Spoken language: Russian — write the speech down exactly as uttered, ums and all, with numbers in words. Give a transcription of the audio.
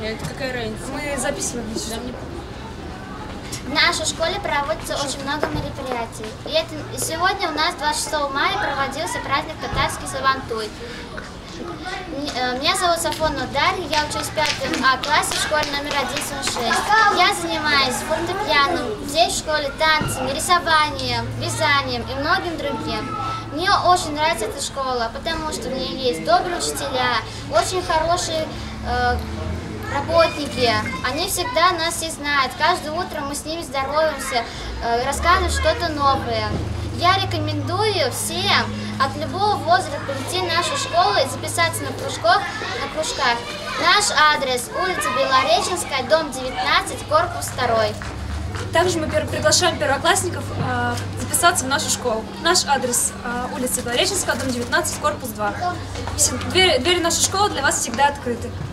Это какая разница? Мы записываем. Да, мне... В нашей школе проводится очень много мероприятий. И это, сегодня у нас двадцать шестого мая проводился праздник татарский Сабантуй. Меня зовут Сафонова Дарья, я учусь в пятом А классе в школе номер один сорок шесть. Я занимаюсь фортепианом, здесь в школе танцами, рисованием, вязанием и многим другим. Мне очень нравится эта школа, потому что в ней есть добрые учителя, очень хорошие э, работники. Они всегда нас все знают. Каждое утро мы с ними здороваемся, э, рассказывают что-то новое. Я рекомендую всем от любого возраста прийти в нашу школу и записаться на кружках, на кружках. Наш адрес: улица Белореченская, дом девятнадцать, корпус второй. Также мы приглашаем первоклассников э, записаться в нашу школу. Наш адрес: э, улица Белореченская, дом девятнадцать, корпус два. Все, двери, двери нашей школы для вас всегда открыты.